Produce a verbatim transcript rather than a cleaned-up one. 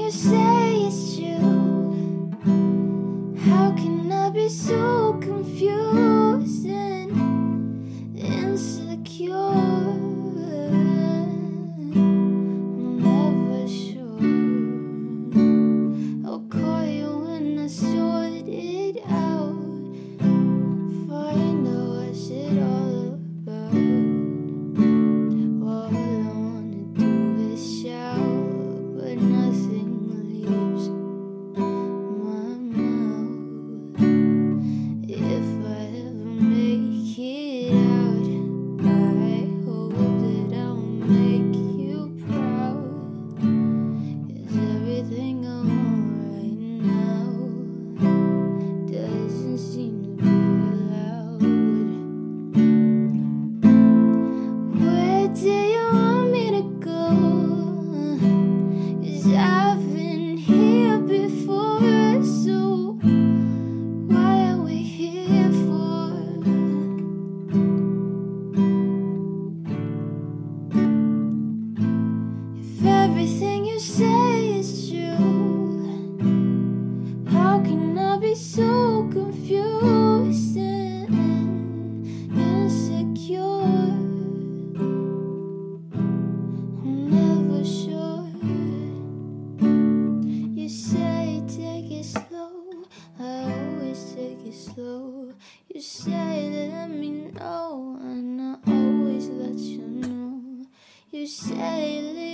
you say is true. How can I be so confused and insecure? I'm never sure. I'll call you when I sort it out. Find out what's it all about. All I wanna do is shout, but nothing leaves my mouth. If I ever make it out, I hope that I'll make you proud. Is everything I want right now doesn't seem to be allowed. Where do you want me to go? 'Cause I've been here before, so why are we here for? If everything you say is true, how can I be so confused and insecure? I'm never sure. You say take it slow, I always take it slow. You say let me know, and I always let you know. You say leave